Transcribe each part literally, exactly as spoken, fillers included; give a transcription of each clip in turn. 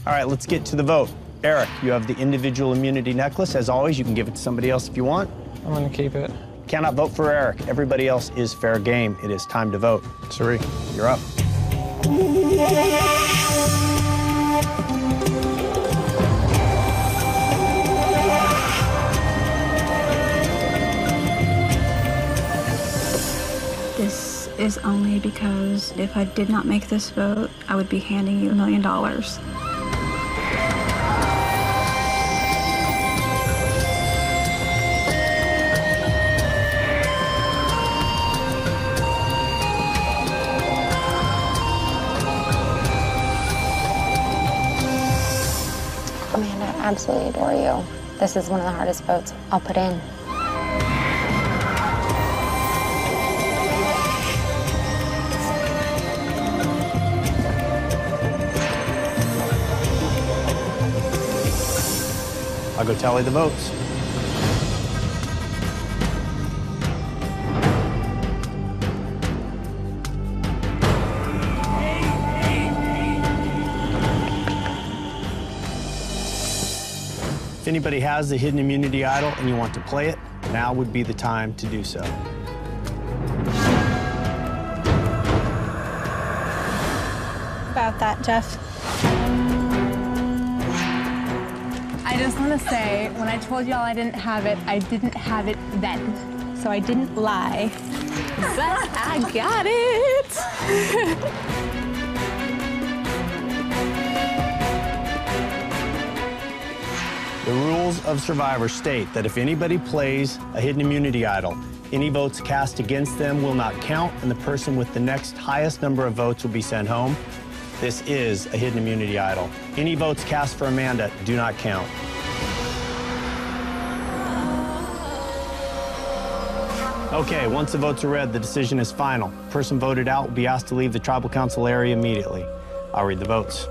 All right, let's get to the vote. Eric, you have the individual immunity necklace. As always, you can give it to somebody else if you want. I'm gonna keep it. Cannot vote for Eric. Everybody else is fair game. It is time to vote. Sari, you're up. This is only because if I did not make this vote, I would be handing you a million dollars. Amanda, I absolutely adore you. This is one of the hardest votes I'll put in. I'll go tally the votes. If anybody has the hidden immunity idol and you want to play it, now would be the time to do so. About that, Jeff. I just want to say, when I told y'all I didn't have it, I didn't have it then. So I didn't lie. But I got it! The rules of Survivor state that if anybody plays a hidden immunity idol, any votes cast against them will not count, and the person with the next highest number of votes will be sent home. This is a hidden immunity idol. Any votes cast for Amanda do not count. Okay, once the votes are read, the decision is final. The person voted out will be asked to leave the tribal council area immediately. I'll read the votes.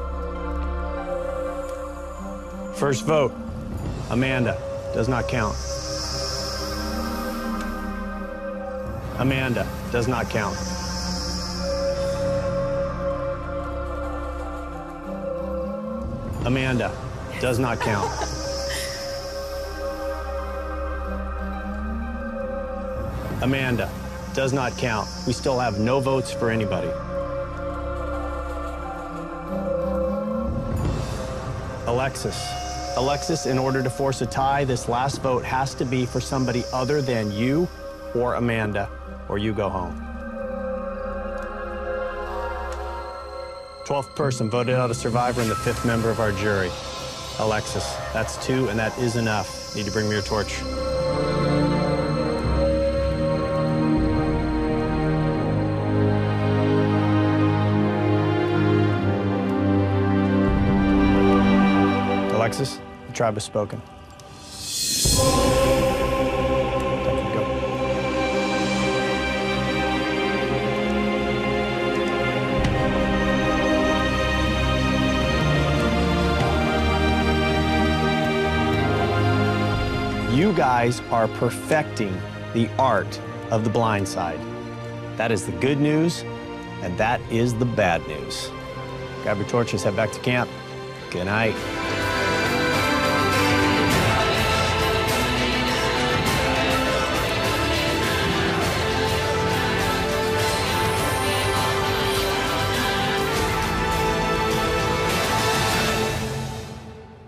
First vote, Amanda, does not count. Amanda, does not count. Amanda, does not count. Amanda, does not count. We still have no votes for anybody. Alexis. Alexis, in order to force a tie, this last vote has to be for somebody other than you or Amanda, or you go home. twelfth person voted out a survivor and the fifth member of our jury. Alexis, that's two, and that is enough. Need to bring me your torch. Alexis, the tribe has spoken. Go. You guys are perfecting the art of the blind side. That is the good news, and that is the bad news. Grab your torches, head back to camp. Good night.